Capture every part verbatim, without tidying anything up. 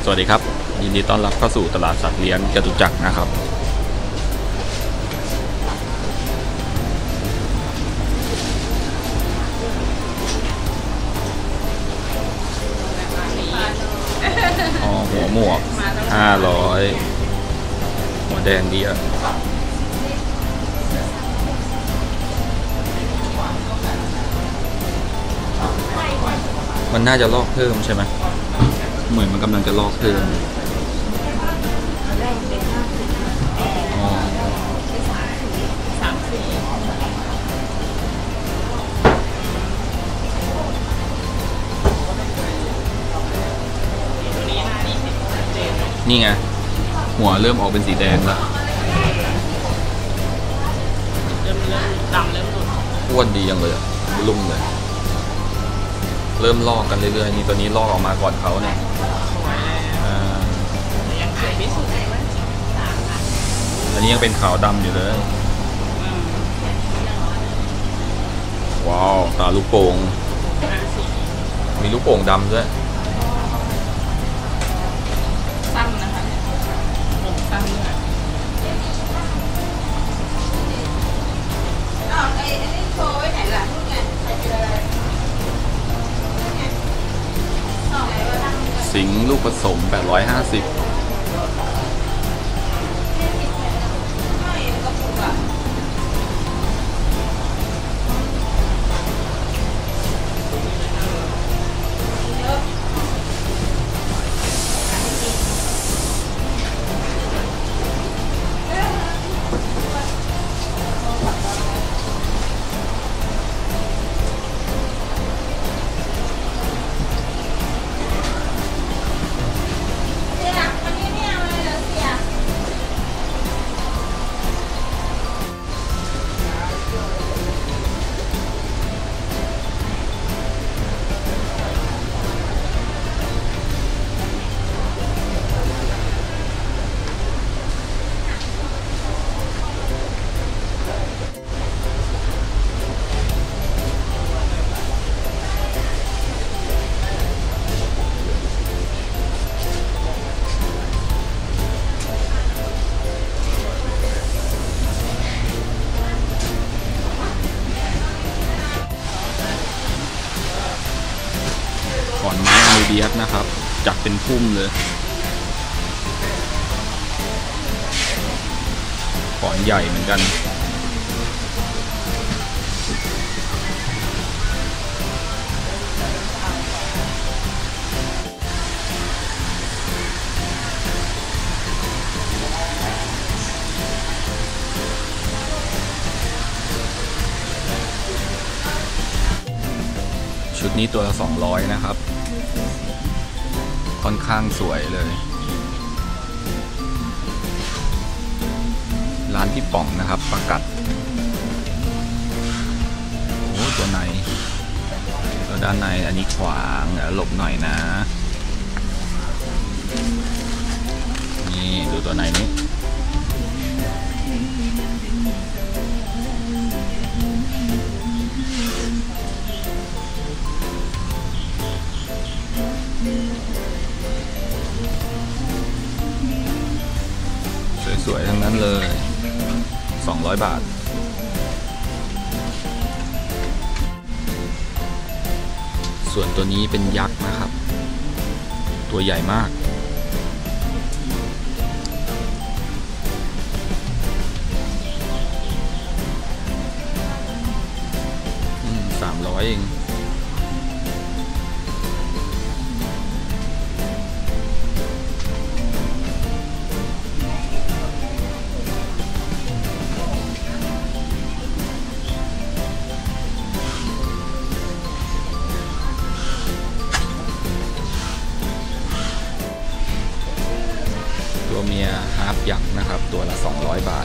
วัสดีครับยินดีต้อนรับเข้าสู่ตลาดสัตว์เลี้ยงจตุจักรนะครับอ๋อหัวหมวกห้าร้อยหัวแดงดีอ่ะมันน่าจะลอกเพิ่มใช่ไหมเหมือนมันกำลังจะลอกเพิ่มนี่ไงหัวเริ่มออกเป็นสีแดงแล้วเริ่มเริ่มดำเริ่มหลุดอ้วนดียังเลยลุ่มเลยเริ่มลอกกันเรื่อยๆนี่ตัวนี้ลอกออกมาก่อนเขาเนี่ยอันนี้ยังเป็นขาวดำอยู่เลยว้าวตาลูกโป่งมีลูกโป่งดำด้วยสั้นนะคะผมสั้นเลยอ้าวไอ้ไอ้นี่โชว์ไว้ไหนล่ะนู่นไงใส่ไปเลยสิงห์ลูกผสมแปดร้อยห้าสิบขอนไม้อนูเบียสนะครับจัดเป็นพุ่มเลยขอนใหญ่เหมือนกันชุดนี้ตัวละสองร้อยนะครับค่อนข้างสวยเลยร้านพี่ป๋องนะครับประกัดโอ้ตัวในตัวด้านในอันนี้ขวางเดี๋ยวหลบหน่อยนะนี่ดูตัวในนี้สวยๆทั้งนั้นเลยสองร้อยบาทส่วนตัวนี้เป็นยักษ์นะครับตัวใหญ่มากอืมสามร้อยเองตัวเมียฮาร์ปยักษ์นะครับตัวละสองร้อยบาท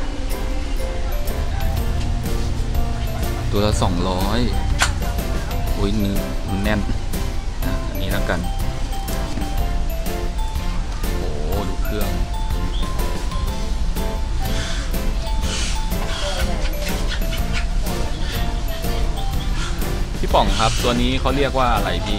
ตัวละสองร้อยอุ้ยเนื้อมันแน่นอ่ะอันนี้แล้วกันโอ้ดูเครื่องพี่ป๋องครับตัวนี้เขาเรียกว่าอะไรพี่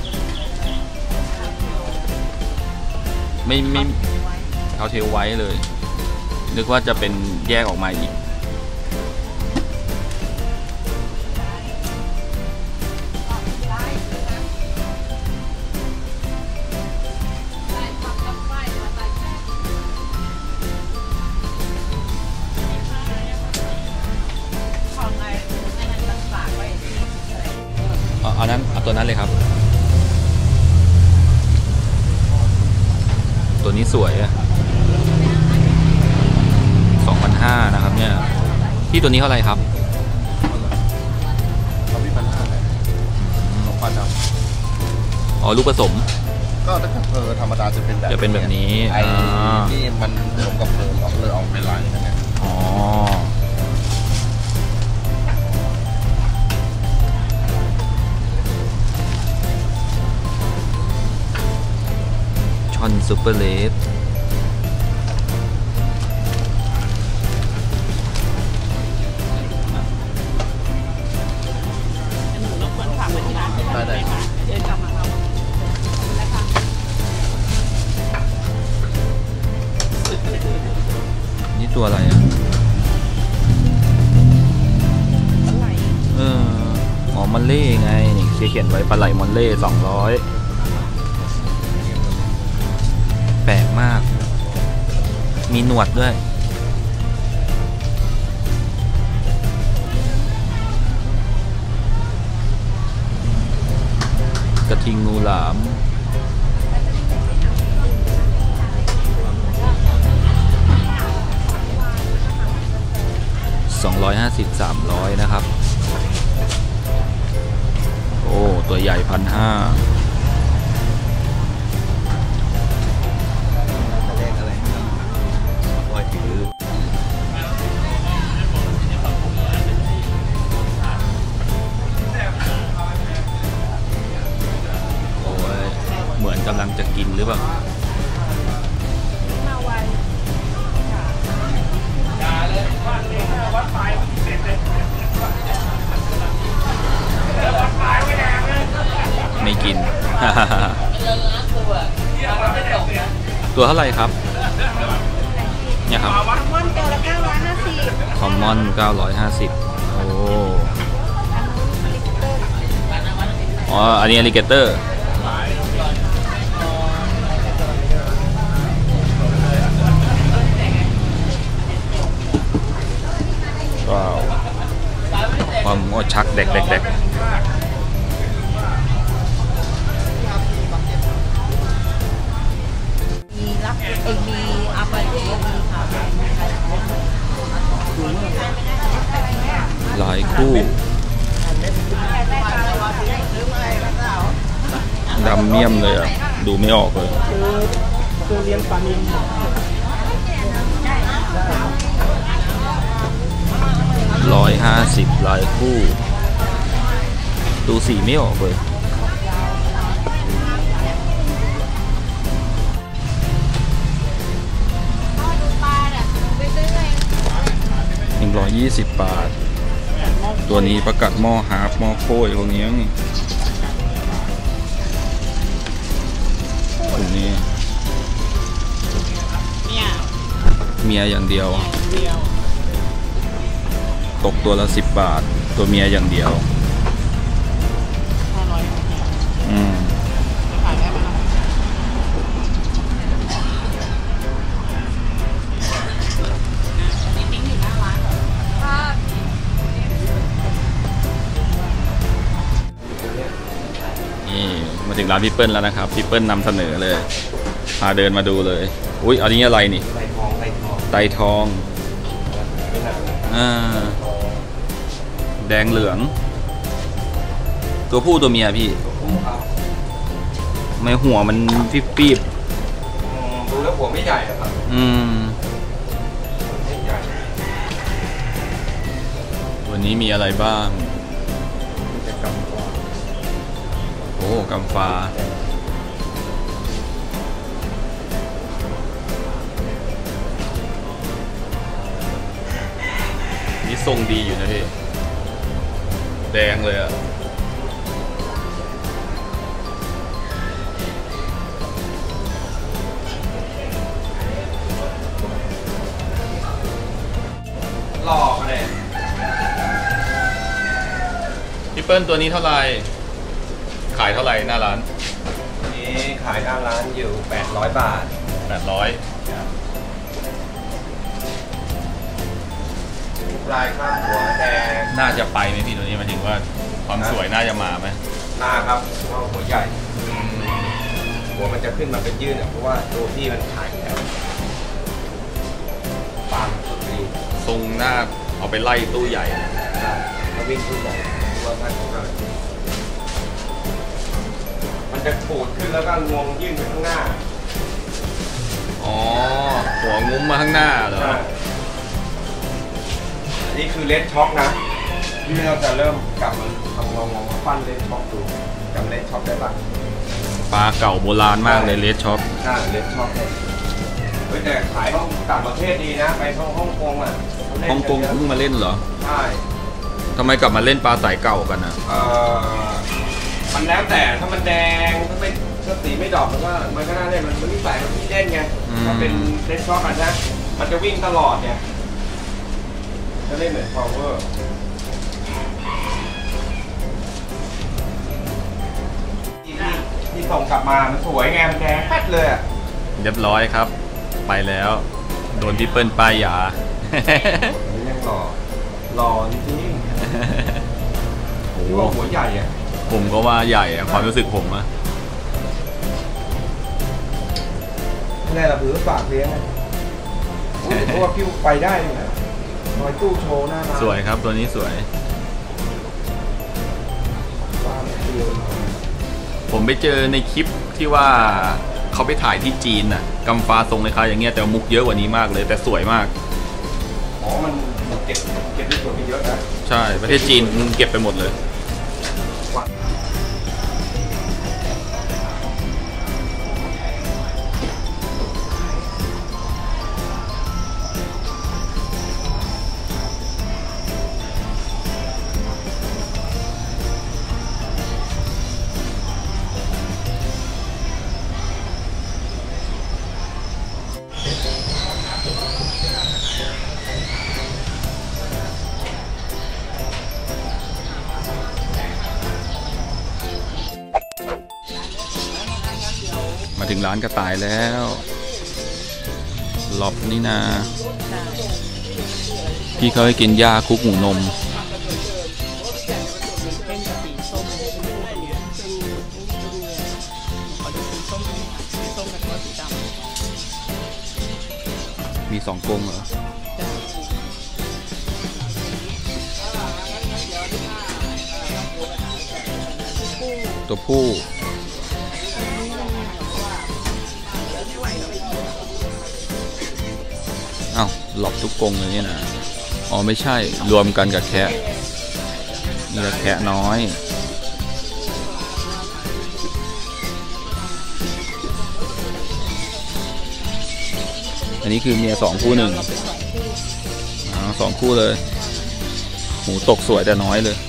ไม่ไม่เขาเทลไว้เลยนึกว่าจะเป็นแยกออกมาอีกเอานั้นเอาตัวนั้นเลยครับตัวนี้สวยอะสองพันห้านะครับเนี่ยที่ตัวนี้เท่าไหร่ครับเขามีปัญหาอะไรสองพันครับอ๋อลูกผสมก็ถ้าเเพลธรรมดาจะเป็นแบบจะเป็นแบบนี้ไอ้ที่มันลงกับเพลออกเลยออกเป็นลายนั่นแหละอ๋อช่อนซูเปอร์เลสได้ได้เดินกลับมาเราแล้วค่ะนี่ตัวอะไรอ่ะปลาไหลเอออ๋อมอลเล่ไงนี่เขียนไว้ปลาไหลมอลเล่สองร้อยแปลกมากมีหนวดด้วยกระทิงงูหลามสองร้อยห้าสิบ สามร้อยนะครับโอ้ตัวใหญ่พันห้าเหมือนกำลังจะกินหรือเปล่าไม่กิน ตัวเท่าไหร่ครับเนี่ยครับคอมมอนเก้าร้อยห้าสิบโอ้อ๋ออันนี้อลิเกเตอร์ว้าวความงอชักเด็กเด็กเด็กมีรับเองมีอาบาเจมีค่ะหลายคู่ดำเมี่ยมเลยอ่ะดูไม่ออกเลยคือเลี้ยงปลานิลร้อยห้าสิบลายคู่ดูสีไม่ออกเลยหนึ่งร้อยยี่สิบบาทตัวนี้ประกัดหม้อฮาร์ฟหม้อโค้ยพวกนี้นี่ตรงนี้เมียอย่างเดียวตกตัวละสิบบาทตัวเมียอย่างเดียวอืมนี่มาถึงร้านพี่เปิ้ลแล้วนะครับพี่เปิ้ลนำเสนอเลยพาเดินมาดูเลยอุ้ยอันนี้อะไรนี่ไตทองไตทองอ่าแดงเหลืองตัวผู้ตัวเมียพี่ไม่หัวมันฟิบปีบดูแล้วหัวไม่ใหญ่ครับอืมวันนี้มีอะไรบ้างอ้กำฟ้านี่ทรงดีอยู่นะพี่แดงเลยอะหลอกเลยพี่เปิ้ลตัวนี้เท่าไหร่ขายเท่าไหร่หน้าร้านนี้ขายหน้าร้านอยู่แปดร้อยบาทแปดร้อยลายข้างหัวแดงน่าจะไปไหมพี่ตัวนี้หมายถึงว่าความสวยน่าจะมาไหมหน้าครับเพราะหัวใหญ่หัวมันจะขึ้นมาเป็นยืดอ่ะเพราะว่าตัวพี่มันขายแล้วปามสุดดีทรงหน้าเอาไปไล่ตู้ใหญ่ถ้าวิ่งขึ้นใหญ่ตัวท่านของเรามันจะปูดขึ้นแล้วก็งวงยื่นไปข้างหน้าอ๋อหัวงุ้มมาข้างหน้าเหรออันนี้คือเลนช็อคนะที่เราจะเริ่มกลับมาทำงงงมาปั้นเลนช็อคดูจำเลนช็อคได้ปะปลาเก่าโบราณมากเลยเลสช็อปใช่เลนช็อคเลยเฮ้ยแต่ขายต้องต่างประเทศดีนะไปท่องฮ่องกงอ่ะฮ่องกงเพิ่งมาเล่นเหรอใช่ทำไมกลับมาเล่นปลาสายเก่ากันอ่ะเอ่อมันแล้วแต่ถ้ามันแดงถ้าเป็นถ้าสีไม่ดอกมันก็มันก็น่าเล่นมันมันนิสัยมันที่เล่นไงถ้าเป็นเลนช็อคอะนะมันจะวิ่งตลอดเนี่ยจะเล่นเหมือน power ที่ที่ส่งกลับมามันสวยไงมันแดงแป๊ดเลยอ่ะเรียบร้อยครับ ไปแล้ว โดนพี่เปิ้ลป้ายยามันยังหล่อหล่อจริงโอ้ๆโหดูว่าหัวใหญ่อ่ะผมก็ว่าใหญ่อะความรู้สึกผมอะแน่ละผือฝากเลี้ยงนะเพราะว่าพี่ไปได้เลยนะรอยตู้โชว์หน้าร้านสวยครับตัวนี้สวยว่าไม่เดียวผมไปเจอในคลิปที่ว่าเขาไปถ่ายที่จีนน่ะกำฟ้าทรงเลยครับอย่างเงี้ยแต่มุกเยอะกว่านี้มากเลยแต่สวยมากอ๋อมันเก็บเก็บได้ส่วนไปเยอะนะใช่ประเทศจีนเก็บไปหมดเลย มาถึงร้านกระต่ายแล้วหลบนี่นาพี่เขาให้กินหญ้าคลุกหมูนมเป็นสีส้มขอดูสีส้มสีส้มกับตัวสีดำมีสองกรงเหรอ ตัวผู้อ้าวหลบทุกกรงเลยเนี่ยนะอ๋อไม่ใช่รวมกันกับแคะนี่แคะน้อยอันนี้คือเมียสองคู่หนึ่งอ๋อสองคู่เลยหมูตกสวยแต่น้อยเลย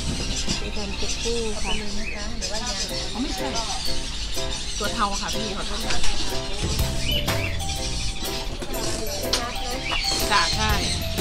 อ๋อไม่ใช่ตัวเทาค่ะพี่ขอโทษค่ะจ่าใช่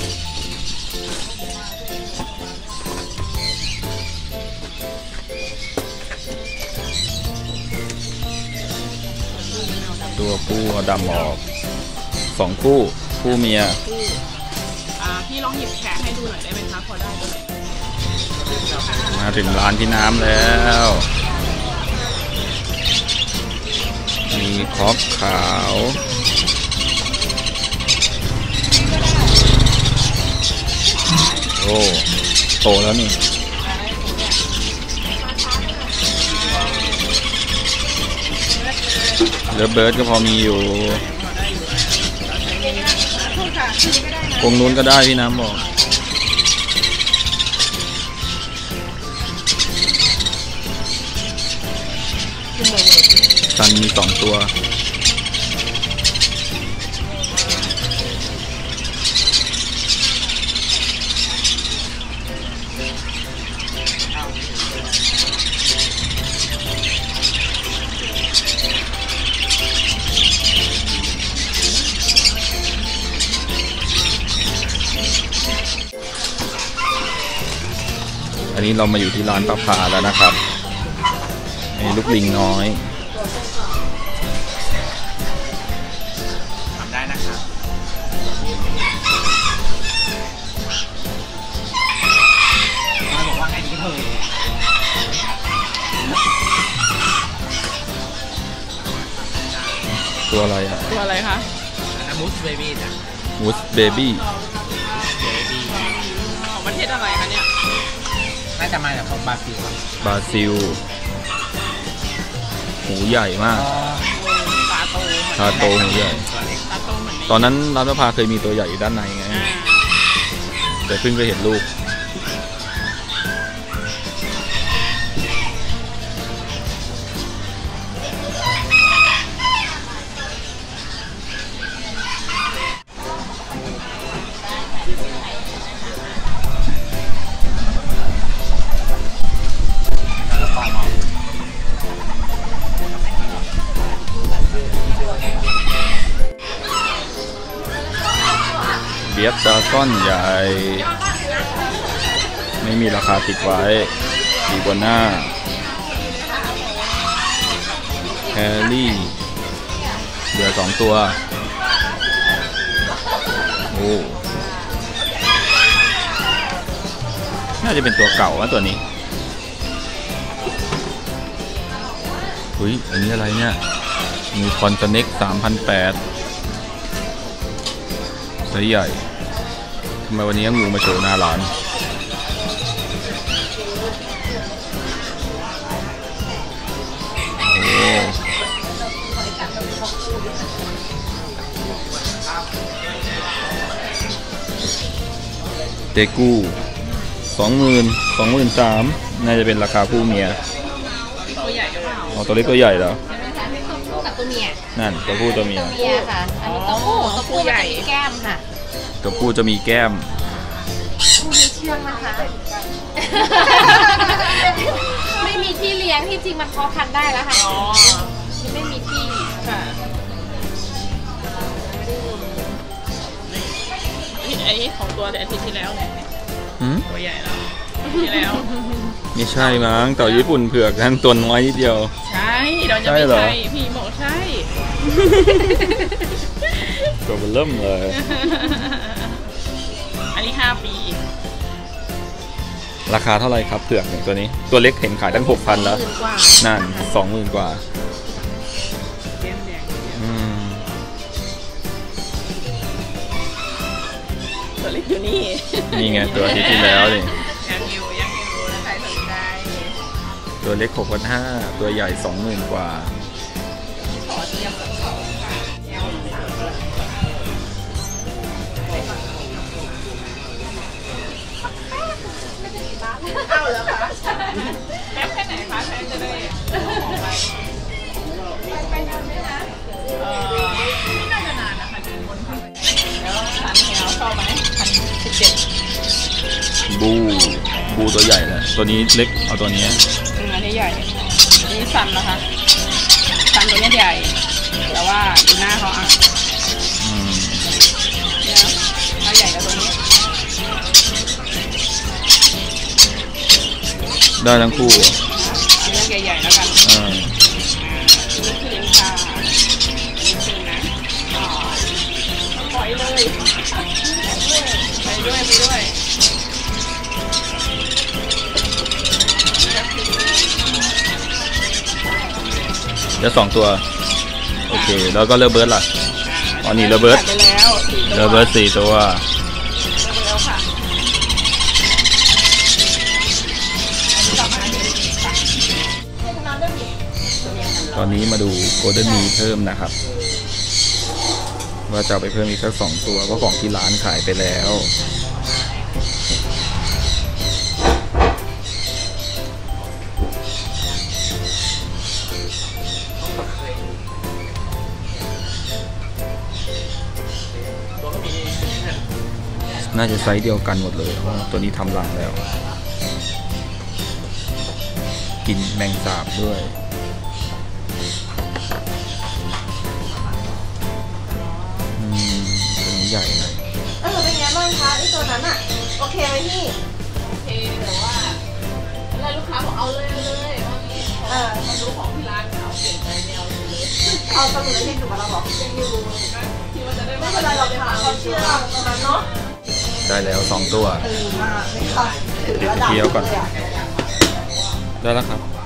ตัวผู้เอาดำออกสองคู่คู่เมียคู่อ่าพี่ลองหยิบแขะให้ดูหน่อยได้ไหมคะพอได้เลยมาถึงร้านพี่น้ำแล้วมีคอกขาวโอ้โตแล้วนี่เลิฟเบิร์ดก็พอมีอยู่กรงนู้นก็ได้พี่น้ำบอกซันมีสองตัวอันนี้เรามาอยู่ที่ร้านป้าพาแล้วนะครับมีลูกลิงน้อยทำได้นะครับมาบอกว่าไงดีเถอะตัวอะไรอ่ะตัวอะไรคะมูสเบบี้นะมูสเบบี้ของประเทศอะไรคะเนี่ยน่าจะมาจากของบราซิลบราซิลหูใหญ่มากตาโตตาโตหูใหญ่ตอนนั้นร้านป้าพาเคยมีตัวใหญ่อยู่ด้านในไงแต่เพิ่งไปเห็นลูกเบียบดาก้อนใหญ่ไม่มีราคาติดไว้ดีกว่าหน้าแฮร์รี่เหลือสองตัวโอ้น่าจะเป็นตัวเก่านะตัวนี้อุ้ยอันนี้อะไรเนี่ยมีคอนเน็กสามพันแปดไซส์ใหญ่ทำไมวันนี้งูมาโชว์หน้าร้านโอ้เตกูสองหมื่นสองหมื่นสามน่าจะเป็นราคาคู่เมียตัวใหญ่หรือเปล่าอ๋อตัวเล็กตัวใหญ่แล้วกับตัวเมียนั่นตัวผู้ตัวเมียตัวเมียค่ะอันนี้ตัวผู้ตัวผู้ใหญ่แก้มค่ะตัวผู้จะมีแก้มผู้มีเชือกนะคะไม่มีที่เลี้ยงที่จริงมันเพาะพันธุ์ได้แล้วค่ะอ๋อไม่มีที่ค่ะไอ้ของตัวแต่อาทิตย์ที่แล้วไงตัวใหญ่แล้วที่แล้วไม่ใช่มั้งเต่าญี่ปุ่นเผือกนั่นตัวน้อยนิดเดียวใช่เราจะไม่ใช่พี่บอกใช่ตัวมันเริ่มเลยอันนี้ห้าปีราคาเท่าไหร่ครับเผือกหนึ่งตัวนี้ตัวเล็กเห็นขายตั้งหกพันแล้วนั่นสองหมื่นกว่าตัวเล็กอยู่นี่นี่ไงตัวอาทิตย์ที่แล้วนี่ยังอยู่ยังอยู่แล้วใครสนใจตัวเล็กหกพันห้าตัวใหญ่สองหมื่นกว่าขอเทียบกับเขาเอาแล้วค่ะแป๊บแค่ไหนคะแป๊บจะได้ไปนานไหมนะเออไม่น่าจะนานนะคะถึงคนค่ะแล้วพันแถวชอบไหมพันสิบเจ็ดบูบูตัวใหญ่เลยตัวนี้เล็กเอาตัวนี้อันนี้ใหญ่อันนี้สันนะคะสันตัวนี้ใหญ่แต่ว่าดูหน้าเขาอ่ะอืมเนี่ยเขาใหญ่กว่าตัวนี้ได้ทั้งคู่เรื่องใหญ่ๆแล้วกันอ่านี่คือลิ้นชานี่คือนะอ๋อปล่อยเลยไปด้วยไปด้วยเดี๋ยวสองตัวโอเคแล้วก็เลเบิร์ดล่ะอ๋อนี่เลเบิร์ดเลเบิร์ดสี่ตัวตอนนี้มาดูโกลเด้นมีเพิ่มนะครับว่าจะเอาไปเพิ่มอีกสักสองตัวเพราะของที่ร้านขายไปแล้วน่าจะไซส์เดียวกันหมดเลยเพราะตัวนี้ทำรังแล้ว กินแมงสาบด้วยอืมตัวนี้ใหญ่หน่อยเออเป็นไงบ้างคะไอตัวนั้นอะโอเคไหมพี่โอเคแต่ว่าแล้วลูกค้าบอกเอาเลยเอาเลยว่างี้เออมาดูของที่ร้านเอาเปลี่ยนใจไม่เอาเลยเอาสมุดที่ถูกมาแล้วบอกยังอยู่ที่ว่าจะได้ไม่เป็นไรเราเขาเชื่อเราตรงนั้นเนาะได้แล้วสองตัวตื่นมาไม่ค่ะถือเดี๋ยวระดับเคี้ยวก่อนเลยอะได้แล้วครับ